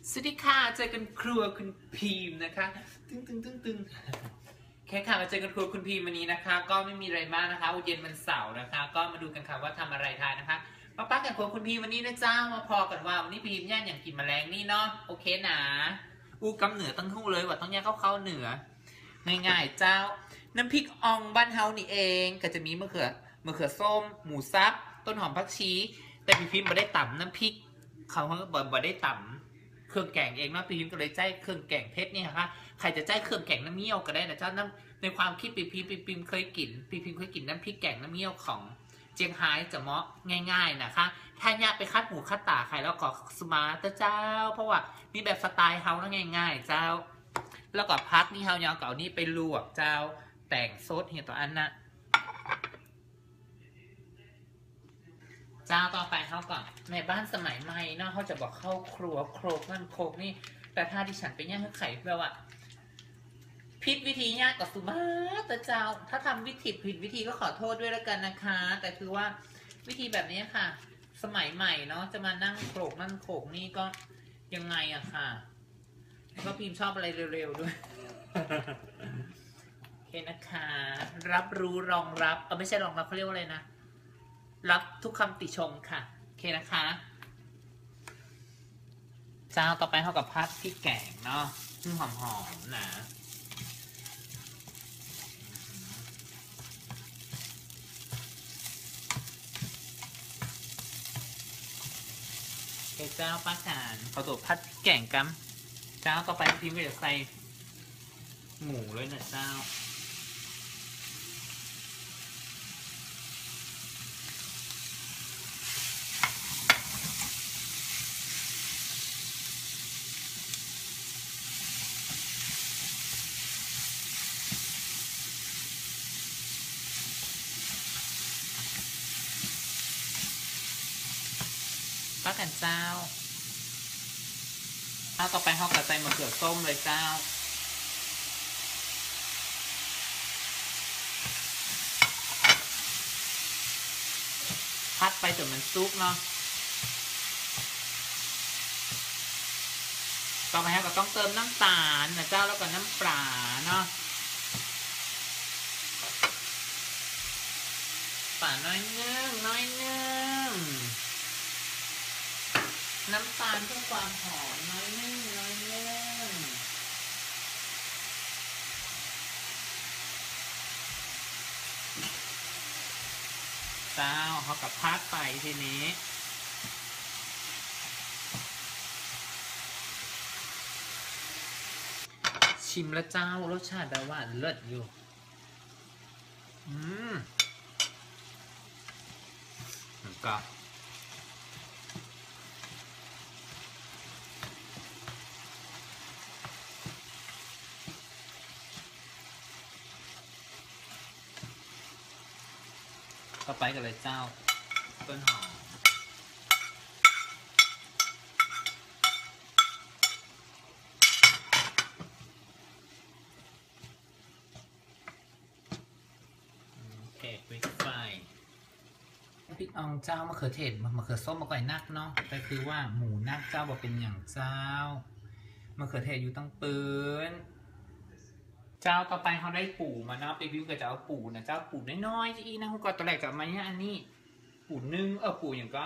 สวัสดีค่ะเจอกันครัวคุณพีมนะคะตึงแค่ค่ะมาเจอกันครัวคุณพีมวันนี้นะคะก็ไม่มีอะไรมากนะคะเย็นวันเสาร์นะคะก็มาดูกันค่ะว่าทำอะไรทานนะคะมาปั้นกันครัวคุณพีมวันนี้นะเจ้ามาพอกันว่าวันนี้พีมย่างอย่างกินแมลงนี่เนาะโอเคนะกำเหนือตั้งคู่เลยว่าต้องย่างเข้าเหนือง่ายๆเจ้าน้ำพริกอ่องบ้านเฮานี่เองก็จะมีมะเขือส้มหมูสับต้นหอมผักชีแต่พี่พิมพ์ไม่ได้ต่ำน้ำพริกเขาบ่ได้ต่ำเครื่องแกงเองเนาะพี่พิมพ์ก็เลยใจเครื่องแกงเพชรเนี่ยค่ะใครจะใจเครื่องแกงน้ำเงี้ยวก็ได้นะเจ้าน้ำในความคิดพี่พิมพ์เคยกินน้ำพริกแกงน้ำเงี้ยวของเจียงไฮ้จะเหมาะง่ายๆนะคะถ้าอยากไปคัดหูคัดตาใครแล้วก็สมาร์ทเจ้าเพราะว่ามีแบบสไตล์เฮาแล้วง่ายๆเจ้าแล้วก็พักนี่เฮายาวเก่านี่ไปลวกเจ้าแต่งซดเห็นตัวอันน่ะเจ้าต่อไปเขาก่อนในบ้านสมัยใหม่เนาะเขาจะบอกเข้าครัวโครกนั่นโครกนี่แต่ถ้าดิฉันไปย่างไข่แปลว่าผิดวิธียากกว่าสุมาแต่เจ้าถ้าทำผิดวิธีก็ขอโทษด้วยแล้วกันนะคะแต่คือว่าวิธีแบบนี้ค่ะสมัยใหม่เนาะจะมานั่งโครกนั่นโครกนี่ก็ยังไงอะค่ะแล้วก็พิมพ์ชอบอะไรเร็วๆด้วยโอเคนะคะรับรู้รองรับไม่ใช่รองรับเขาเรียกว่าอะไรนะรับทุกคำติชมค่ะโอเคนะคะเจ้าต่อไปเท่ากับพัดที่แกงเนาะหอมๆนะเจ้าป้าการขอตัวพัดพริกแกงกันเจ้าต่อไปพิมพ์ก็จะใส่หมูเลยนะเจ้าป้ากันเจ้าต่อไปเขาก็ใส่มะเขือส้มเลยเจ้าพัดไปจนมันซุกเนาะต่อไปเขาก็ต้องเติมน้ำตาลนะเจ้าแล้วก็น้ำปลาเนาะปลาน้อยนึงน้ำตาลเพื่อความหอมน้อยนึงเจ้าเขากับพัดไปทีนี้ชิมแล้วเจ้ารสชาติแบบว่าเลิศอยู่ก็ต่อไปกันเลยเจ้าต้นหอมพริกไฟพริกอ่องเจ้ามะเขือเทศมะเขือส้มมะกอยนักเนาะแต่คือว่าหมูนักเจ้าบอกเป็นอย่างเจ้ามะเขือเทศอยู่ตั้งปืนเจ้าต่อไปเขาได้ปูมาเนาะไปวิวกับเจ้าปูนะเจ้าปูน้อยๆจีนะคุณก็ตอนแรกจะมาเนี่ยอันนี้ปูนึ่งปูอย่างก็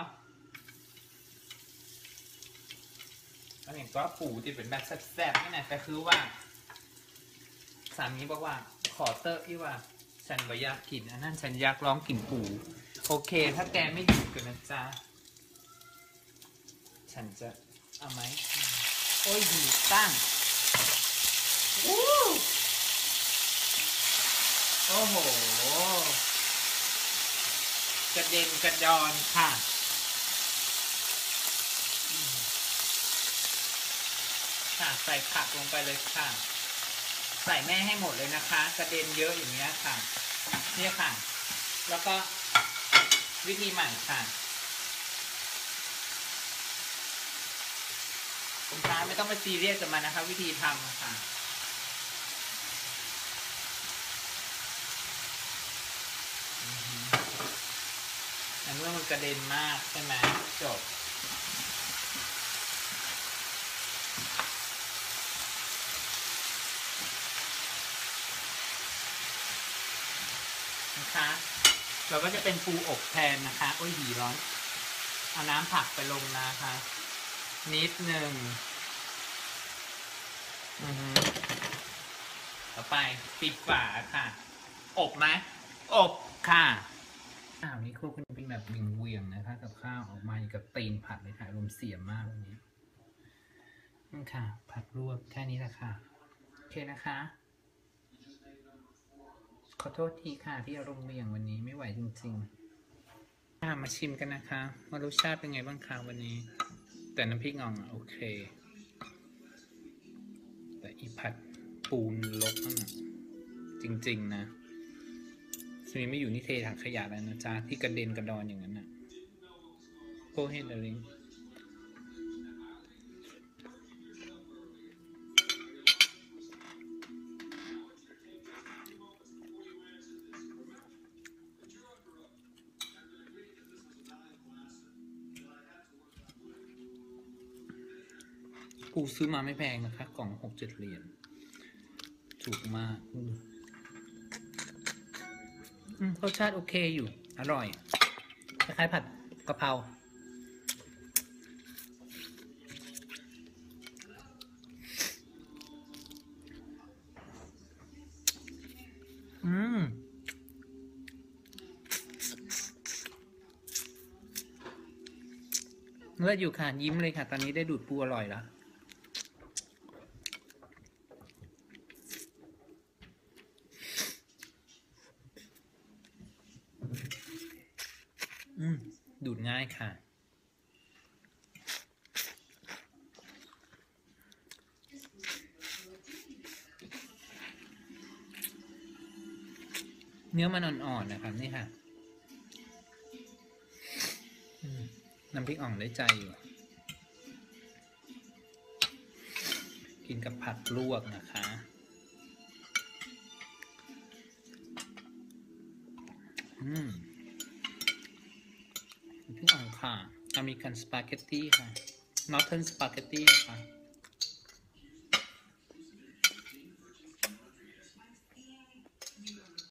อย่างก็ปูที่เป็นแบบแซ่บๆนี่นะแต่คือว่าสามีบอกว่าขอเตอร์ที่ว่าฉันไม่อยากกินอันนั้นฉันอยากลองกินปูโอเคถ้าแกไม่หยุดกันนะจ๊ะฉันจะเอาไหมโอ้ยดีตั้งโอ้โหกระเด็นกระดอนค่ะค่ะใส่ผักลงไปเลยค่ะใส่แม่ให้หมดเลยนะคะกระเด็นเยอะอย่างเงี้ยค่ะเนี่ยค่ะแล้วก็วิธีใหม่ค่ะคุณค้าไม่ต้องไปซีเรียสกับมันนะคะวิธีทำค่ะแต่เมื่อมันกระเด็นมากใช่ไหมจบนะคะเราก็จะเป็นปูอบแทนนะคะโอ้ยหีร้อนเอาน้ำผักไปลงนะคะนิดหนึ่งต่อไปปิดฝาค่ะอบไหมอบค่ะข้าวนี้ครัวคุณเป็นแบบเวียงๆนะคะกับข้าวออกมากับตีนผัดเลยค่ะลมเสียมากวันนี้นี่ค่ะผัดรวบแค่นี้แหละค่ะโอเคนะคะขอโทษทีค่ะที่อารมณ์เวียงวันนี้ไม่ไหวจริงๆมาชิมกันนะคะว่ารสชาติเป็นไงบ้างคะวันนี้แต่น้ำพริกอ่องโอเคแต่อีผัดปูนลกนั่นน่ะจริงๆนะสมัยไม่อยู่นี่เทถังขยะแล้วนะจ๊ะที่กระเด็นกระดอนอย่างนั้นน่ะโคเฮดลิงปูซื้อมาไม่แพงนะคะกล่อง6-7 เหรียญถูกมากรสชาติโอเคอยู่อร่อยคล้ายๆผัดกะเพราเลิศอยู่ค่ะยิ้มเลยค่ะตอนนี้ได้ดูดปูอร่อยแล้วดูดง่ายค่ะเนื้อมันอ่อนๆนะครับนี่ค่ะน้ำพริกอ่องได้ใจอยู่กินกับผักลวกนะคะน้ำพริกอ่องค่ะอเมริกันสปาเกตตี้ค่ะนอร์เทิร์นสปาเกตตี้ค่ะ